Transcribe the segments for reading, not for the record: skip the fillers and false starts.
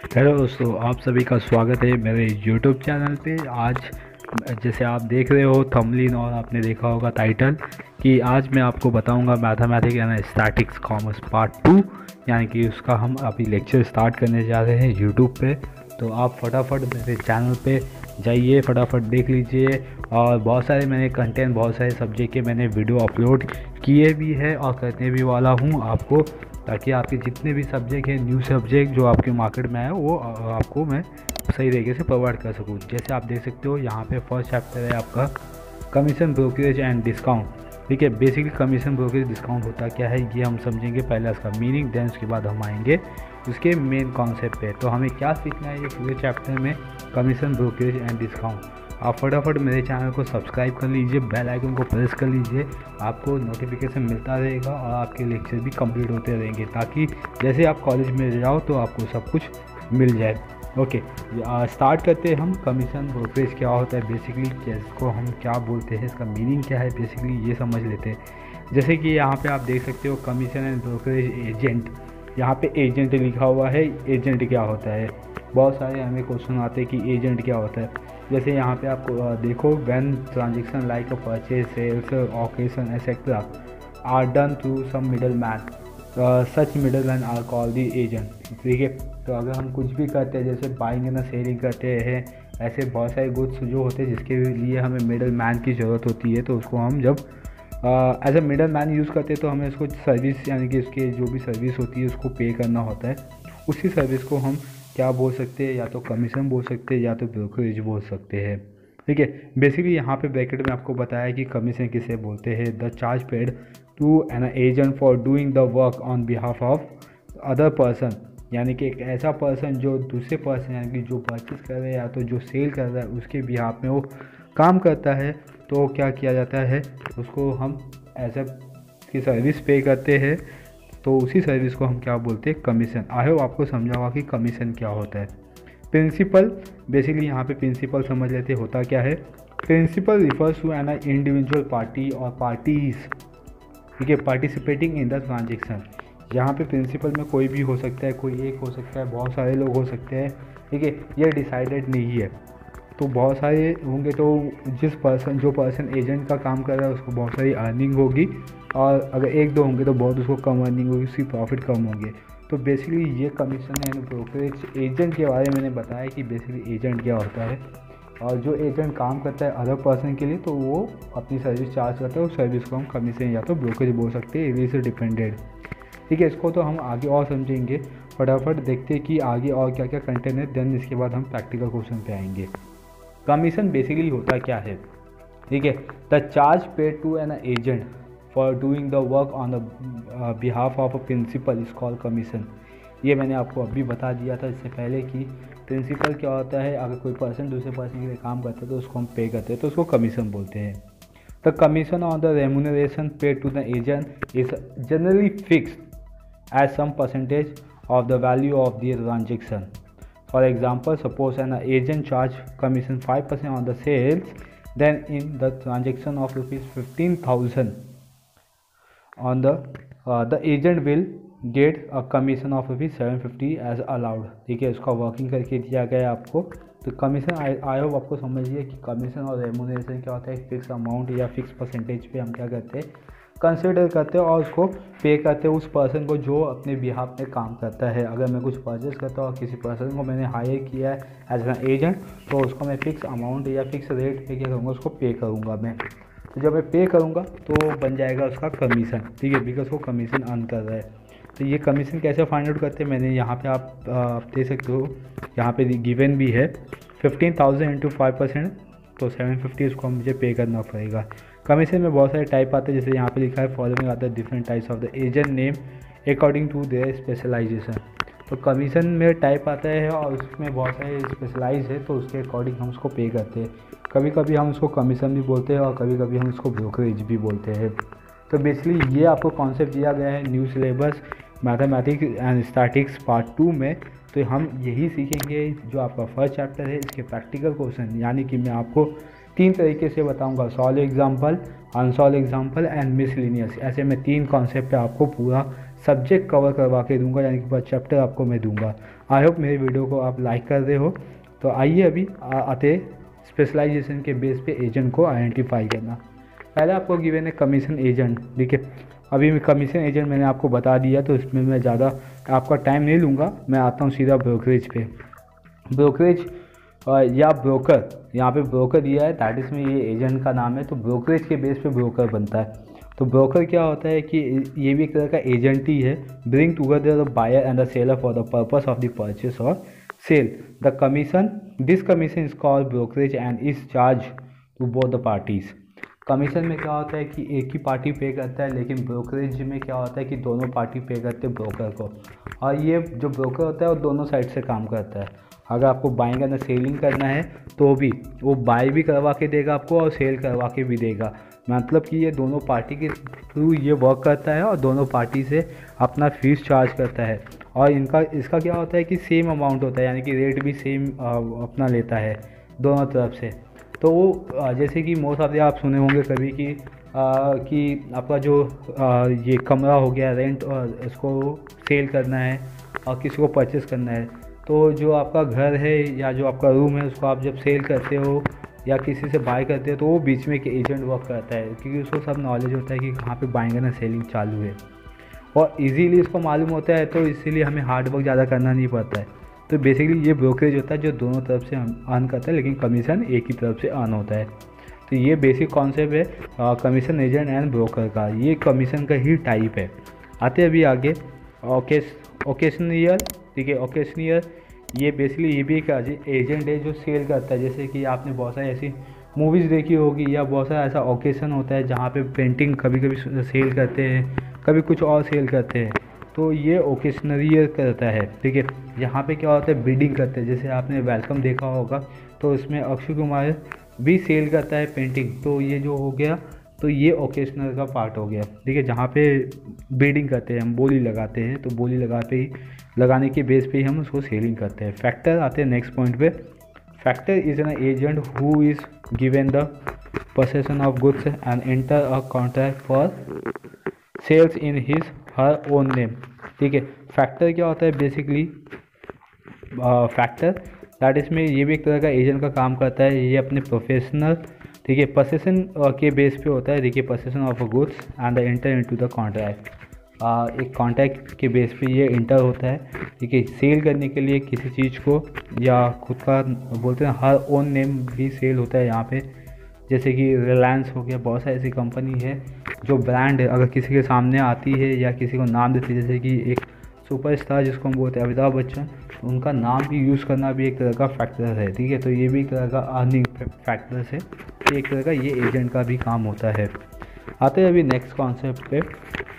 Hello दोस्तों, आप सभी का स्वागत है मेरे YouTube चैनल पे। आज जैसे आप देख रहे हो थंबनेल और आपने देखा होगा टाइटल कि आज मैं आपको बताऊंगा mathematics and statistics commerce part 2, यानी कि उसका हम अभी लेक्चर स्टार्ट करने जा रहे हैं YouTube पे। तो आप फटाफट मेरे चैनल पे जाइए, फटाफट देख लीजिए। और बहुत सारे मैंने कंटेंट, बहुत सारे सब्जेक्ट के मैंने वीडियो अपलोड किए भी है और करने भी वाला हूँ आपको, ताकि आपके जितने भी सब्जेक्ट हैं, न्यू सब्जेक्ट जो आपके मार्केट में आए, वो आपको मैं सही तरीके से प्रोवाइड कर सकूँ। जैसे आप देख सकते हो यहाँ पे फर्स्ट चैप्टर है आपका कमीशन ब्रोकरेज एंड डिस्काउंट। ठीक है, बेसिकली कमीशन ब्रोकरेज डिस्काउंट होता क्या है ये हम समझेंगे, पहले उसका मीनिंग, देन उसके बाद हम आएंगे उसके मेन कॉन्सेप्ट पे। तो हमें क्या सीखना है ये पूरे चैप्टर में, कमीशन ब्रोकरेज एंड डिस्काउंट। आप फटाफट मेरे चैनल को सब्सक्राइब कर लीजिए, बेल आइकन को प्रेस कर लीजिए, आपको नोटिफिकेशन मिलता रहेगा और आपके लेक्चर भी कंप्लीट होते रहेंगे, ताकि जैसे आप कॉलेज में जाओ तो आपको सब कुछ मिल जाए। ओके, स्टार्ट करते हैं हम। कमीशन ब्रोकरेज क्या होता है बेसिकली, इसको हम क्या बोलते हैं, इसका मीनिंग क्या है बेसिकली ये समझ लेते हैं। जैसे कि यहाँ पे आप देख सकते हो कमीशन एंड ब्रोकरेज एजेंट, यहाँ पे एजेंट लिखा हुआ है। एजेंट क्या होता है, बहुत सारे हमें क्वेश्चन आते हैं कि एजेंट क्या होता है। जैसे यहाँ पे आपको देखो, when transaction like a purchase, sales, auction etcetera are done through some middleman, such middleman are called the agent. ठीक है, तो अगर हम कुछ भी करते हैं, जैसे बाइंग एंड सेलिंग करते हैं, ऐसे बहुत सारे गुड्स जो होते हैं जिसके लिए हमें मिडल मैन की ज़रूरत होती है, तो उसको हम जब as a middleman use करते हैं तो हमें उसको सर्विस, यानी कि उसके जो भी सर्विस होती है उसको पे करना होता है। उसी सर्विस को हम क्या बोल सकते हैं, या तो कमीशन बोल सकते हैं या तो ब्रोकरेज बोल सकते हैं। ठीक है, बेसिकली यहाँ पे ब्रैकेट में आपको बताया कि कमीशन किसे बोलते हैं, the charge paid to an agent for doing the work on behalf of other person, यानी कि एक ऐसा पर्सन जो दूसरे पर्सन, यानी कि जो परचेज कर रहे हैं या तो जो सेल कर रहा है उसके बिहाफ में वो काम करता है, तो क्या किया जाता है, उसको हम एज अ की सर्विस पे करते हैं, तो उसी सर्विस को हम क्या बोलते हैं, कमीशन। आई होप आपको समझा होगा कि कमीशन क्या होता है। प्रिंसिपल, बेसिकली यहाँ पे प्रिंसिपल समझ लेते होता क्या है। Principal refers to an individual party और पार्टीज, ठीक है, पार्टिसिपेटिंग इन द ट्रांजेक्शन। यहाँ पे प्रिंसिपल में कोई भी हो सकता है, कोई एक हो सकता है, बहुत सारे लोग हो सकते हैं। ठीक है, ये डिसाइडेड नहीं है, तो बहुत सारे होंगे तो जो पर्सन एजेंट का काम कर रहा है उसको बहुत सारी अर्निंग होगी, और अगर एक दो होंगे तो बहुत उसको कम अर्निंग होगी, उसकी प्रॉफिट कम होंगे। तो बेसिकली ये कमीशन एंड ब्रोकरेज एजेंट के बारे में मैंने बताया कि बेसिकली एजेंट क्या होता है, और जो एजेंट काम करता है अदर पर्सन के लिए तो वो अपनी सर्विस चार्ज करता है, उस सर्विस को हम कमीशन या तो ब्रोकरेज बोल सकते हैं, इट इज डिपेंडेड। ठीक है, इसको तो हम आगे और समझेंगे। फटाफट देखते हैं कि आगे और क्या क्या कंटेंट है, देन इसके बाद हम प्रैक्टिकल क्वेश्चन पे आएंगे। कमीशन बेसिकली होता क्या है, ठीक है, the charge paid to an agent for doing the work on the behalf of a principal is called commission. ये मैंने आपको अभी बता दिया था इससे पहले कि प्रिंसिपल क्या होता है, अगर कोई पर्सन दूसरे पर्सन के लिए काम करता है तो उसको हम पे करते हैं, तो उसको कमीशन बोलते हैं। The commission on the remuneration paid to the agent is generally fixed as some percentage of the value of the transaction. For example, suppose an agent charge commission 5% on the sales, then in the transaction of rupees 15,000 on the agent will get a commission of rupees 750 as allowed। ठीक है, उसका working करके दिया गया आपको। तो commission I hope आपको समझिए कि कमीशन और रेम्यूनरेशन क्या होता है, फिक्स अमाउंट या फिक्स परसेंटेज पे हम क्या करते हैं, कंसिडर करते हैं और उसको पे करते हैं उस पर्सन को जो अपने बिहाफ में काम करता है। अगर मैं कुछ परचेज करता हूँ और किसी पर्सन को मैंने हायर किया है एज एन एजेंट, तो उसको मैं फिक्स अमाउंट या फिक्स रेट पे क्या करूँगा, उसको पे करूँगा मैं। तो जब मैं पे करूँगा तो बन जाएगा उसका कमीशन। ठीक है, बिकॉज वो कमीशन अर्न कर रहा है। तो ये कमीशन कैसे फाइंड आउट करते हैं, मैंने यहाँ पे आप देख सकते हो, यहाँ पे गिवन भी है 15,000 इंटू 5%, तो 750 उसको मुझे पे करना पड़ेगा। कमीशन में बहुत सारे टाइप आते हैं, जैसे यहाँ पे लिखा है फॉलोइंग आता है different types of the agent name according to their specialisation. तो कमीशन में टाइप आता है और उसमें बहुत सारे स्पेशलाइज है, तो उसके अकॉर्डिंग हम उसको पे करते हैं। कभी कभी हम उसको कमीशन भी बोलते हैं और कभी कभी हम उसको ब्रोकरेज भी बोलते हैं। तो बेसिकली ये आपको कॉन्सेप्ट दिया गया है new syllabus mathematics and statistics part 2 में। तो हम यही सीखेंगे जो आपका फर्स्ट चैप्टर है, इसके प्रैक्टिकल क्वेश्चन, यानी कि मैं आपको 3 तरीके से बताऊंगा, solve example, unsolve example and miscellaneous. ऐसे मैं 3 कॉन्सेप्ट पे आपको पूरा सब्जेक्ट कवर करवा के दूंगा, यानी कि पर चैप्टर आपको मैं दूंगा। आई होप मेरी वीडियो को आप लाइक कर रहे हो। तो आइए अभी आते स्पेशलाइजेशन के बेस पे एजेंट को आइडेंटिफाई करना। पहले आपको गिवन है कमीशन एजेंट, ठीक है। अभी मैं कमीशन एजेंट मैंने आपको बता दिया, तो इसमें मैं ज़्यादा आपका टाइम नहीं लूँगा। मैं आता हूँ सीधा ब्रोकरेज पे। ब्रोकरेज या ब्रोकर, यहाँ पे ब्रोकर दिया है, दैट इज़ में ये एजेंट का नाम है। तो ब्रोकरेज के बेस पे ब्रोकर बनता है। तो ब्रोकर क्या होता है कि ये भी एक तरह का एजेंट ही है। Bring together the buyer and the seller for the purpose of the purchase और sale. The commission, this commission is called brokerage and is charge to both the parties. Commission में क्या होता है कि एक ही पार्टी पे करता है, लेकिन ब्रोकरेज में क्या होता है कि दोनों पार्टी पे करते हैं ब्रोकर को। और ये जो ब्रोकर होता है वो दोनों साइड से काम करता है। अगर आपको बाइंग करना, सेलिंग करना है तो भी वो बाय भी करवा के देगा आपको और सेल करवा के भी देगा। मतलब कि ये दोनों पार्टी के थ्रू ये वर्क करता है और दोनों पार्टी से अपना फीस चार्ज करता है। और इसका क्या होता है कि सेम अमाउंट होता है, यानी कि रेट भी सेम अपना लेता है दोनों तरफ से। तो वो जैसे कि मोस्ट ऑफ द आप सुने होंगे कभी कि आपका जो ये कमरा हो गया रेंट, और इसको सेल करना है और किसी को परचेस करना है, तो जो आपका घर है या जो आपका रूम है उसको आप जब सेल करते हो या किसी से बाय करते हो तो वो बीच में एक एजेंट वर्क करता है, क्योंकि उसको सब नॉलेज होता है कि कहाँ पे बाइंग एंड सेलिंग चालू है और इजीली इसको मालूम होता है। तो इसीलिए हमें हार्ड वर्क ज़्यादा करना नहीं पड़ता है। तो बेसिकली ये ब्रोकरेज होता है जो दोनों तरफ से अर्न करता है, लेकिन कमीशन एक ही तरफ से अर्न होता है। तो ये बेसिक कॉन्सेप्ट है कमीशन एजेंट एंड ब्रोकर का। ये कमीशन का ही टाइप है। आते अभी आगे ओकेशनियर, ठीक है। ओकेशनियर ये बेसिकली ये भी एक एजेंट है जो सेल करता है। जैसे कि आपने बहुत सारी ऐसी मूवीज़ देखी होगी या बहुत सारा ऐसा ओकेशन होता है जहाँ पे पेंटिंग कभी कभी सेल करते हैं, कभी कुछ और सेल करते हैं। तो ये ओकेशनरियर करता है, ठीक है। यहाँ पे क्या होता है बिडिंग करते हैं। जैसे आपने वेलकम देखा होगा तो इसमें अक्षय कुमार भी सेल करता है पेंटिंग। तो ये जो हो गया तो ये ओकेशनल का पार्ट हो गया, ठीक है। जहाँ पे बिडिंग करते हैं, हम बोली लगाते हैं, तो बोली लगाने के बेस पे ही हम उसको सेलिंग करते हैं। फैक्टर आते हैं नेक्स्ट पॉइंट पे। Factor is an agent who is given the possession of goods and enter a contract for sales in his her own name, ठीक है। फैक्टर क्या होता है बेसिकली, फैक्टर दैट इसमें ये भी एक तरह का एजेंट का काम करता है। ये अपने प्रोफेशनल, ठीक है, पोसेशन के बेस पे होता है। देखिए possession of a goods and the enter into the contract, एक कॉन्ट्रैक्ट के बेस पे ये इंटर होता है, ठीक है। सेल करने के लिए किसी चीज़ को या खुद का बोलते हैं हर ओन नेम भी सेल होता है यहाँ पे। जैसे कि रिलायंस हो गया, बहुत सारी ऐसी कंपनी है जो ब्रांड है अगर किसी के सामने आती है या किसी को नाम देती है, जैसे कि एक सुपरस्टार जिसको हम बोलते हैं अमिताभ बच्चन, उनका नाम भी यूज़ करना भी एक तरह का फैक्टर है, ठीक है। तो ये भी एक तरह का अर्निंग फैक्टर है, एक तरह का ये एजेंट का भी काम होता है। आते हैं अभी नेक्स्ट कॉन्सेप्ट पे।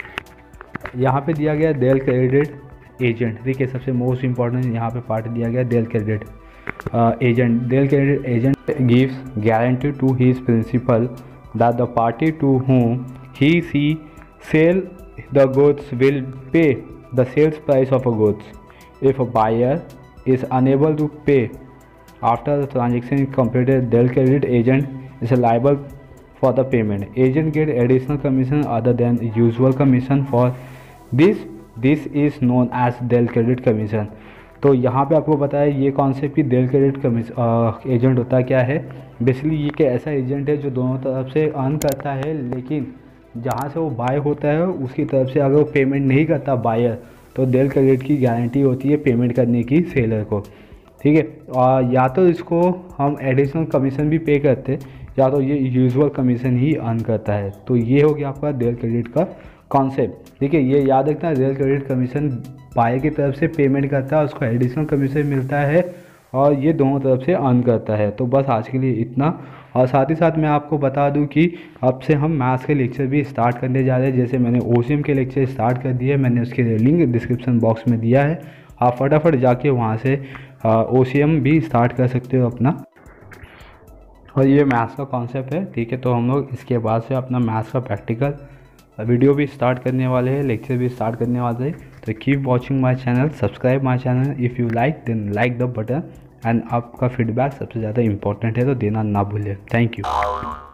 यहाँ पे दिया गया डेल क्रेडिट एजेंट, ठीक है। सबसे मोस्ट इंपॉर्टेंट यहाँ पे पार्ट दिया गया del credit agent. Del credit agent gives guarantee to his principal that the party to whom he sell the goods will pay the sales price of a goods. If a buyer is unable to pay after the transaction is completed, Dell credit agent is liable for the payment. Agent get additional commission other than usual commission for this. This is known as Dell credit commission. तो यहाँ पे आपको पता है ये concept की del credit agent होता क्या है। बेसिकली ये एक ऐसा एजेंट है जो दोनों तरफ से अर्न करता है, लेकिन जहाँ से वो बाय होता है उसकी तरफ से अगर वो पेमेंट नहीं करता बायर, तो डेल क्रेडिट की गारंटी होती है पेमेंट करने की सेलर को, ठीक है। और या तो इसको हम एडिशनल कमीशन भी पे करते, या तो ये यूजुअल कमीशन ही अर्न करता है। तो ये हो गया आपका डेल क्रेडिट का कॉन्सेप्ट, ठीक है। ये याद रखना, डेल क्रेडिट कमीशन बायर की तरफ से पेमेंट करता है, उसको एडिशनल कमीशन मिलता है और ये दोनों तरफ से अर्न करता है। तो बस आज के लिए इतना। और साथ ही साथ मैं आपको बता दूं कि अब से हम मैथ्स के लेक्चर भी स्टार्ट करने जा रहे हैं। जैसे मैंने ओसीएम के लेक्चर स्टार्ट कर दिए, मैंने उसके लिंक डिस्क्रिप्शन बॉक्स में दिया है, आप फटाफट जाके वहाँ से ओसीएम भी स्टार्ट कर सकते हो अपना। और ये मैथ्स का कॉन्सेप्ट है, ठीक है। तो हम लोग इसके बाद से अपना मैथ्स का प्रैक्टिकल वीडियो भी स्टार्ट करने वाले हैं, लेक्चर भी स्टार्ट करने वाले हैं। तो keep watching my channel, subscribe my channel. If you like then like the button, and आपका फीडबैक सबसे ज़्यादा इंपॉर्टेंट है, तो देना ना भूलें। Thank you.